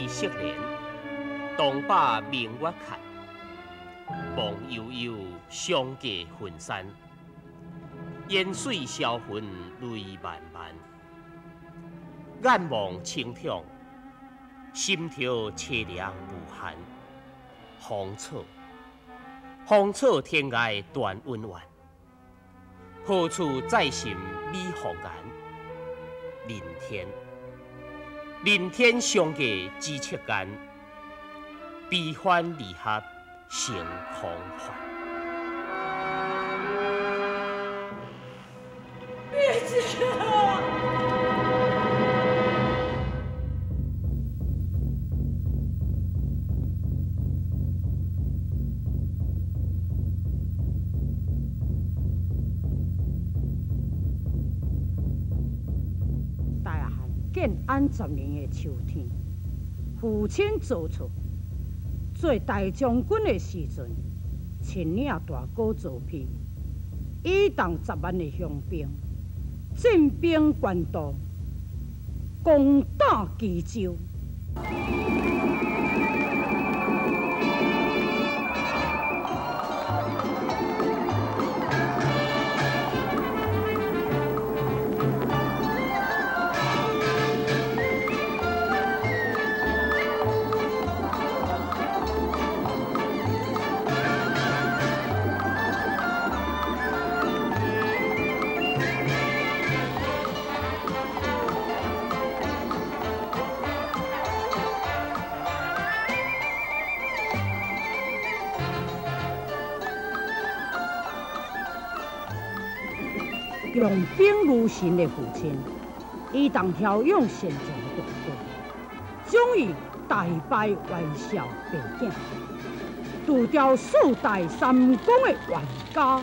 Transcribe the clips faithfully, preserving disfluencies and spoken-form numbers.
色莲，东把明月看，梦悠悠，相隔云山。烟水销魂泪漫漫，眼望青天，心头凄凉无限。芳草，芳草天涯断温婉，何处再寻美红颜？林天，林天相隔咫尺间，悲欢离合成空幻。 别去啊！ 大汉建安十年的秋天，父亲做错，做大将军的时阵，亲领大哥做批，以动十万的雄兵。 进兵官渡，攻打冀州。用兵如神的父亲，以当骁勇善战的大哥，终于大败袁绍北境，除掉四代三公的袁家。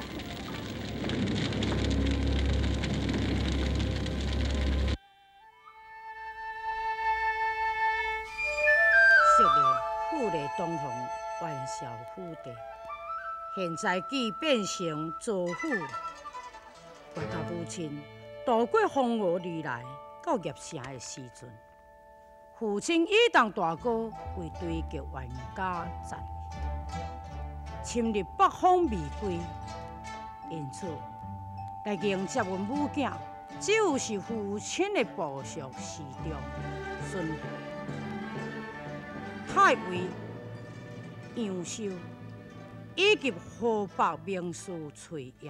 昔日富丽东方袁绍府邸，现在既变成左府。 我甲母亲渡过黄河而来，到叶城的时阵，父亲以当大哥为追击袁家战，侵入北方未归，因此来迎接阮母囝，就是父亲的部属师长孙太尉杨修，以及河北名士崔烨。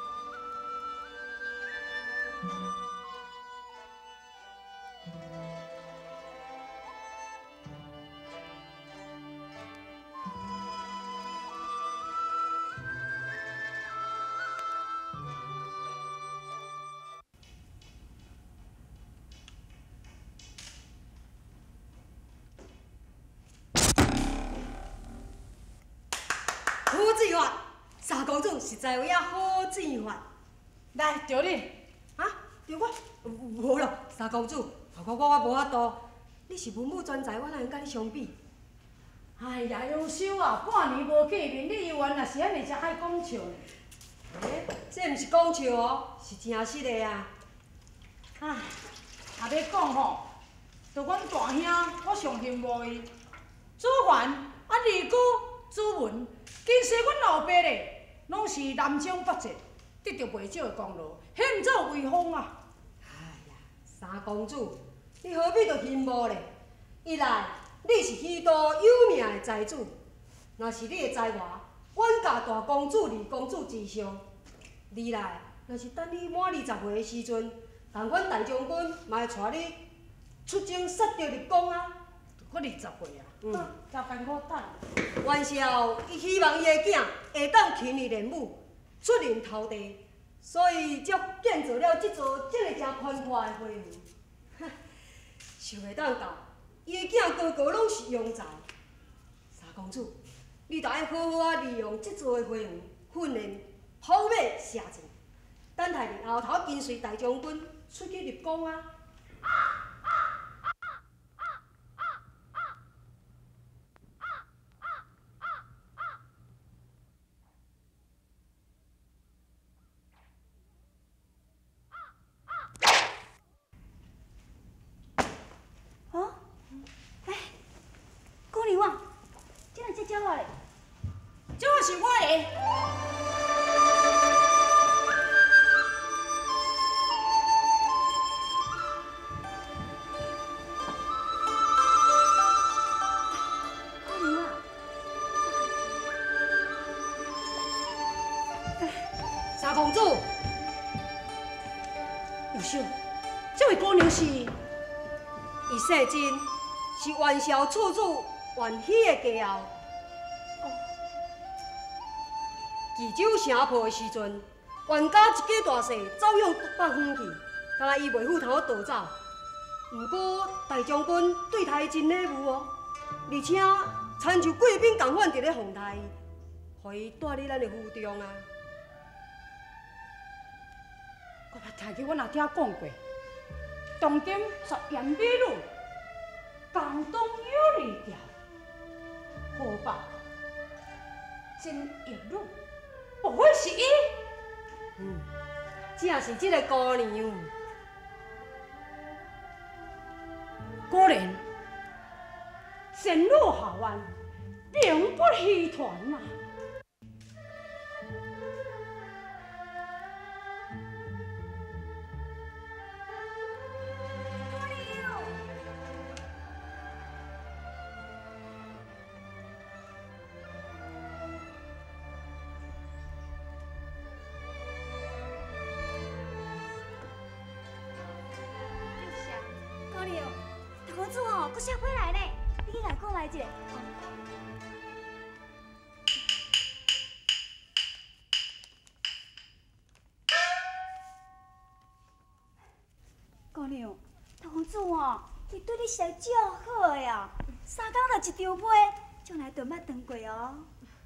好水法，三公主实在有影好水法。 来，着你。 啊，着我？无咯，三公主，我我我无法度。你是文武全才，我哪能甲你相比？ 哎呀，杨修啊，半年无见面，你又原来是安尼才爱讲笑呢。 诶，这毋是讲笑哦，是真实的啊。 唉，啊要讲吼，就阮大兄，我上羡慕伊，子桓啊，二姑子文，其实阮老爸咧，拢是南征北战，得到袂少的功劳，险走威风啊。 哎呀，三公主，你何必着羡慕咧？一来你是许多有名的才子，若是你的才华远甲大公主、二公主之上；二来若是等你满二十岁的时阵，但阮大将军嘛会带你出征杀敌立功啊！ 我二十岁啊， 嗯， 加班我等。 袁绍伊希望伊的囝会当勤于练武，出人头地，所以才建造了即座这个真宽阔的花园。哼，想袂当到，伊的囝个个拢是庸才。三公主，你着爱好好啊利用即座的花园，训练跑马射箭，等待你后头跟随大将军出去立功啊！ 大公主， 有秀，这位姑娘是？ 伊姓真，是元宵处主元喜的家后。岐州城破的时阵，元家一家大细走向北方去，敢伊袂赴头逃走。不过大将军对他真礼貌哦，而且亲像贵宾共款伫咧phòng台，互伊带入咱的府中啊。 我捌听见，我若听讲过，当今十言美女，江东有离调，河北真艳女，不会是伊？ 嗯，正是这个姑娘。 果然，仙女下凡，名不虚传呐。 公主哦，搁写回来呢，你去甲讲来一下。姑娘，大公主哦，伊对你实在足好的哦，三工就一张被，将来就捌断过哦。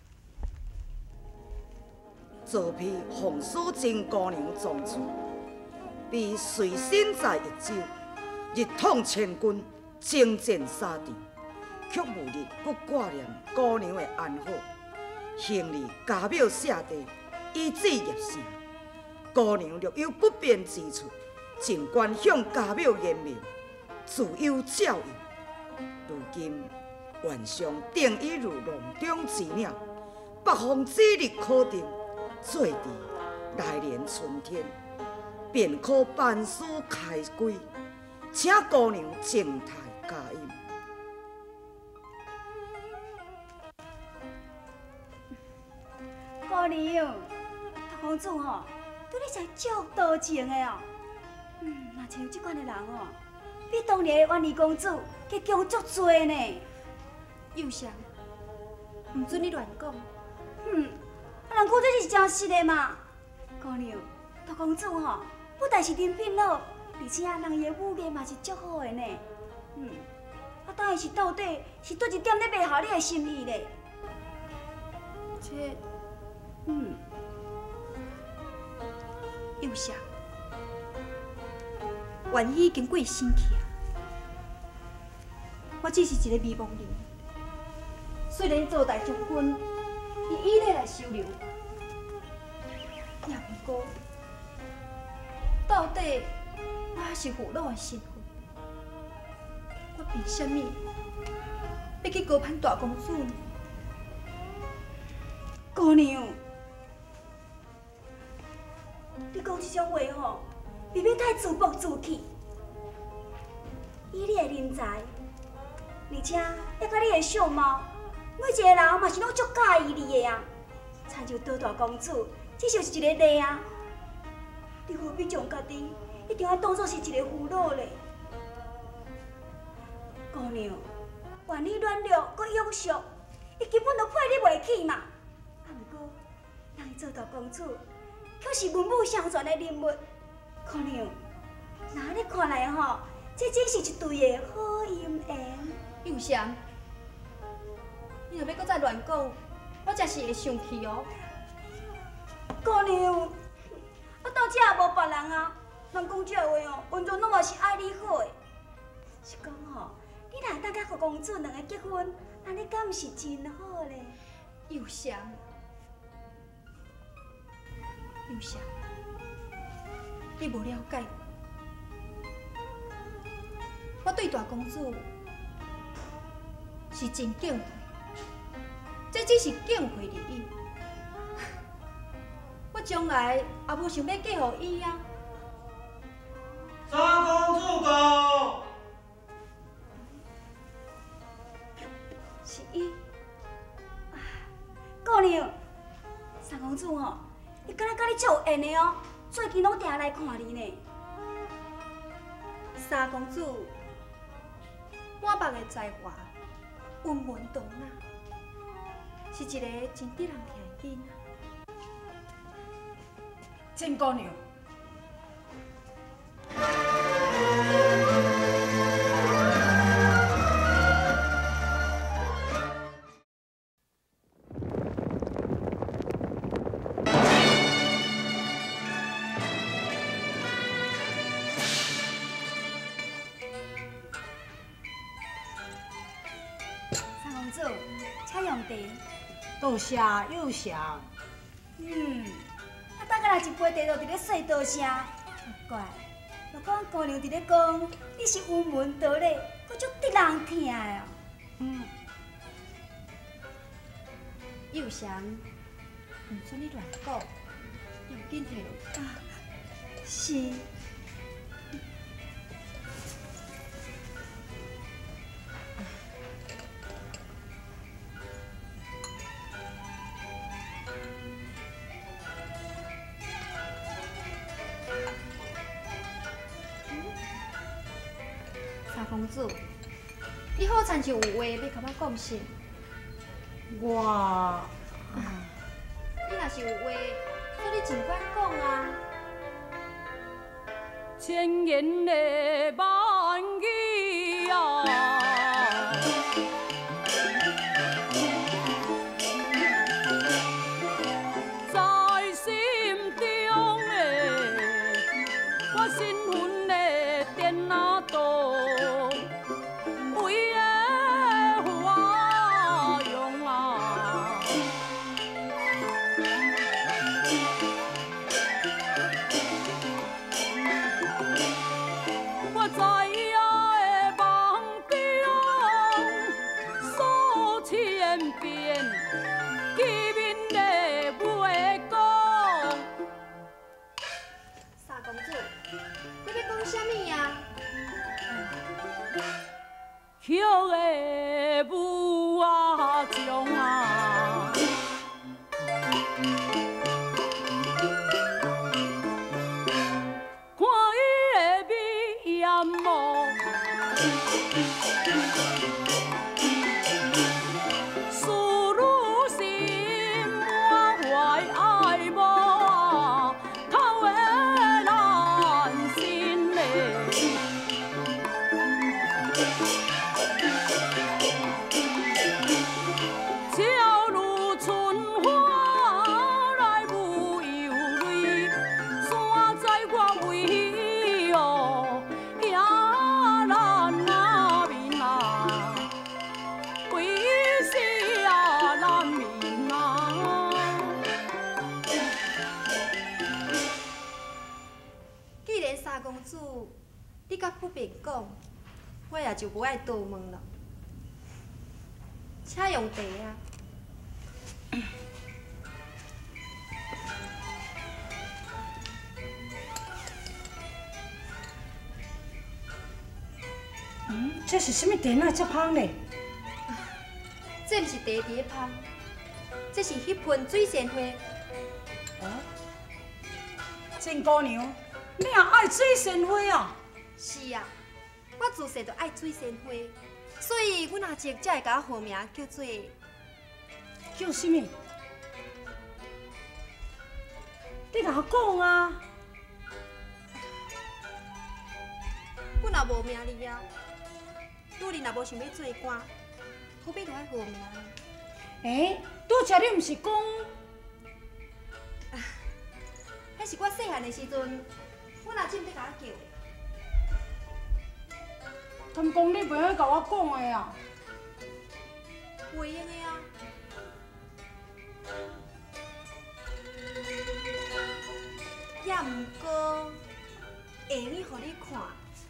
这批红丝巾姑娘装出，比随身在一州，日统千军。征战沙场，却无日搁挂念姑娘的安好。行李家庙下地，以子入城。姑娘略有不便之处，尽管向家庙言明，自有照应。如今元上定已如笼中之鸟，北方指日可定，做伫来年春天，便可办事开归，请姑娘静态。嘉音， 姑娘，大公主吼，对你是足多情的哦。嗯，若像这款的人哦，比当年的婉儿公主佮强足多呢。 幼香，唔准你乱讲。 嗯，啊，人讲这是真实的嘛。姑娘，大公主吼，不但是人品好，而且人伊的武艺嘛是足好的呢。嗯，啊，当然是到底是叨一点咧袂合你的心意咧？ 这， 嗯， 幼香，元喜已经过身去啊，我只是一个未亡人。虽然做大将军，伊依然来收留我，也不过，到底我还是父老的身份。我凭什么要去高攀大公主呢？ 姑娘，你讲这种话吼，未免太自暴自弃。以你的人才，而且再甲你的相貌，每一个人嘛是拢足介意你的啊。参像倒大公主，这就是一个例啊。你何必将家己一定要当作是一个俘虏咧？姑娘，愿你软弱搁勇俗，伊根本就配你袂起嘛。啊，不过，人做大公主，却是文武双全的人物。姑娘，那安尼看来吼，这真是一对的好姻缘。 幼香，你若要搁再乱讲，我真是会生气哦。 姑娘，我到这也无别人啊，人讲这话哦，完全拢嘛是爱你好的。是讲吼。你若当甲和公主两个结婚，安尼敢毋是真好咧？ 幼香，幼香，你无了解我，我对大公主是真敬佩，这只是敬佩而已。我将来也无想要嫁予伊啊。 三公主到。 是伊，啊，姑娘，三公主吼， 伊敢若甲你足有缘的哦，最近拢定来看你呢。三公主满腹的才华，温文懂雅，是一个真得人疼的囡仔。 真姑娘。 三公主，请用茶。 多谢有谢。 嗯，啊，大家来一杯茶，就伫咧说多声，怪。 若讲姑娘伫咧讲，你是温文德礼，佫足得人听的哦。 嗯， 幼祥，唔准你乱讲，要紧摕落。 啊，是。 三公主，你好亲像有话要甲我讲甚？ 我， 你若是有话，那你尽管讲啊。 千言的万语啊，在心中的我身份的电脑道。 巧的舞啊种啊，看伊的美艳模，思女心满怀爱慕啊，透的咱心嘞。 公主，你甲不便讲，我也就无爱多问了。请用茶啊。 嗯，这是什么茶啊？这香呢？ 这毋是茶伫咧香，这是迄盆水仙花。 哦，真姑娘。 你也爱水仙花啊？ 是啊，我自细就爱水仙花，所以阮阿叔才会甲我号名叫做叫什么？你甲我讲啊！ 阮若无名哩啊，女人若无想要做官，何必着爱号名呢？ 诶，拄则你毋是讲？ 迄是我细汉的时阵。 阮阿姊在甲我叫， 敢讲你袂晓甲我讲的啊？ 袂用的啊。也毋过会用互你看。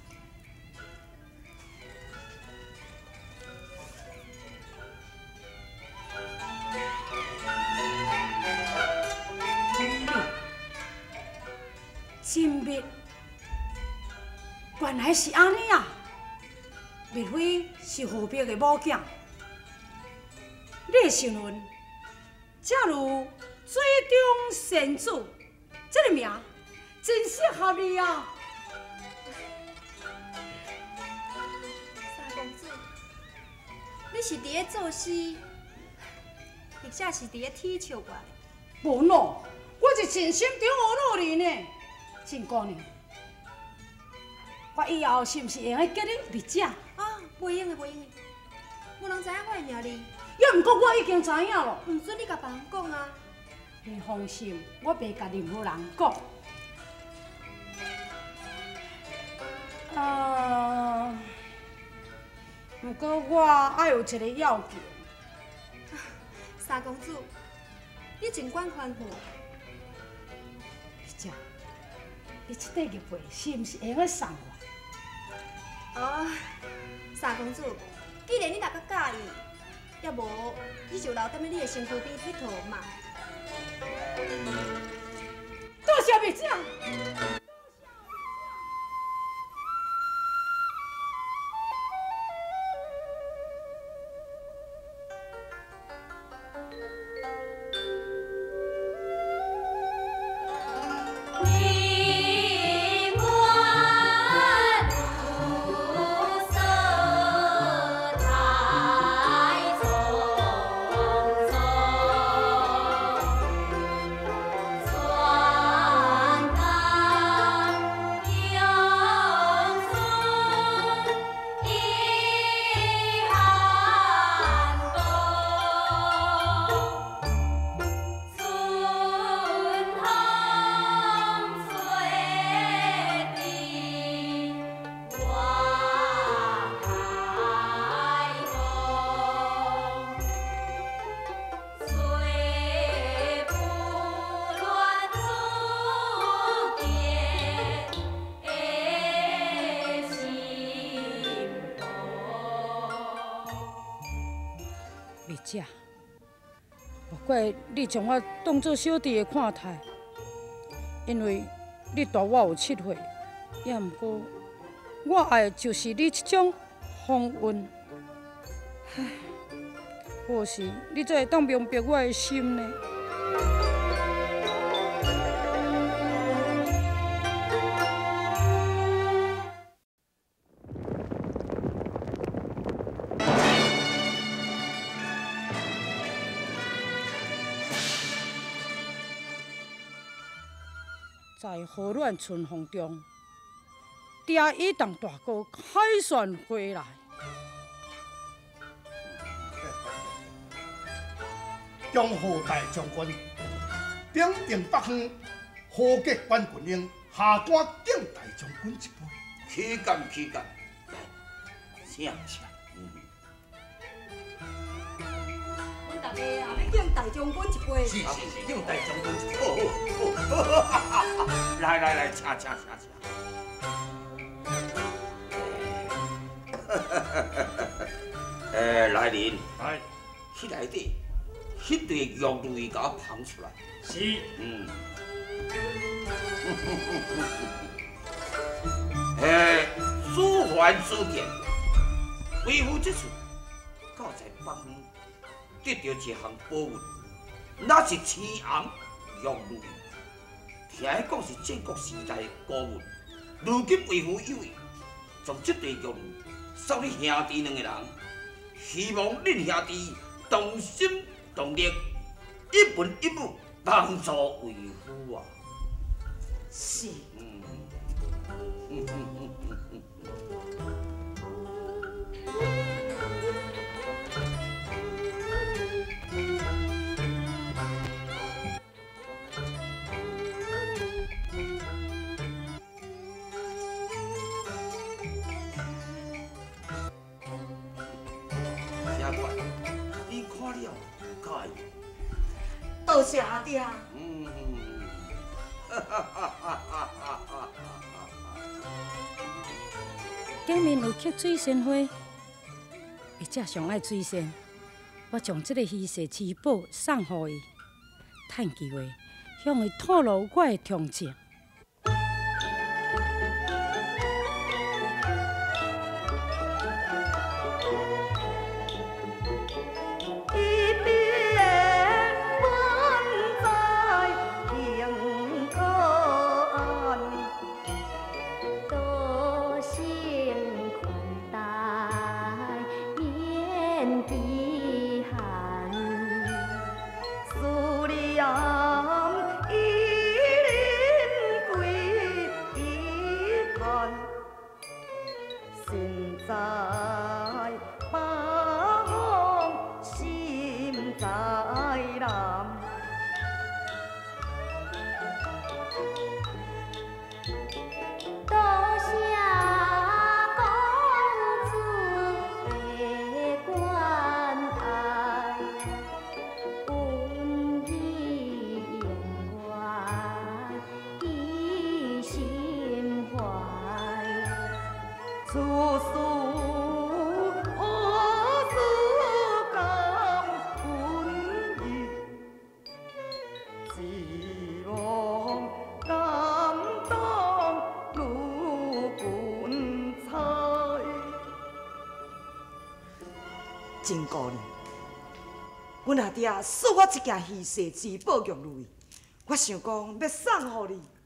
真密，原来是安尼啊！蜜花是河边的某囝，你的身份，正如水中仙子，这个名真适合你啊！ 三公子，你是伫咧作诗，或者是伫咧体笑我？ 无喏，我是真心中有努力呢，真姑娘。我以后是毋是会用叫你丽姐？ 啊，袂用的，袂用的，无人知影我的名哩。 要毋过我已经知影咯。 毋准你甲别人讲啊！ 你放心，我袂甲任何人讲。啊，不过我还有一个要求。 三公主，你尽管吩咐。 丽姐，你这块玉佩是毋是会用送我？ 哦，三公主，既然你若较介意，要无你就留踮咧你的身躯边佚佗嘛。 多谢美姐。美姐，不怪你将我当作小弟的看待，因为你大我有七岁，也毋过我爱的就是你这种风韵。唉，或是你才会当明白我的心呢？在和暖春风中，第一档大歌凯旋回来。 中和大将军平定北方，豪杰关军令，下官敬大将军一杯。 起干起干，请请。 阮大家也要敬大将军一杯。 是是是，敬大将军一杯。好好好，来来来，请请请请。诶，来人， 来， 去内底，迄堆玉类甲我捧出来。 是。 嗯。诶，书还书见，为夫之次，到在北方得到一项宝物，那是青红玉类。听讲是建国时代的古物，如今为夫有意将这块玉类送你兄弟两个人，希望恁兄弟同心同力，一文一武帮助为夫啊！ 是。 嗯。嗯嗯嗯嗯嗯。你看了介意？ 多谢阿爹。 嗯，哈哈哈哈哈哈！ 见面有吸水仙花，而且上爱水仙，我将这个稀世之宝送予伊，趁机会向伊透露我的同情。 一边问在。 处处何事感恩义，希望感动如君彩。真姑娘，阮阿爹赐我一件稀世之宝玉如意，我想讲要送互你。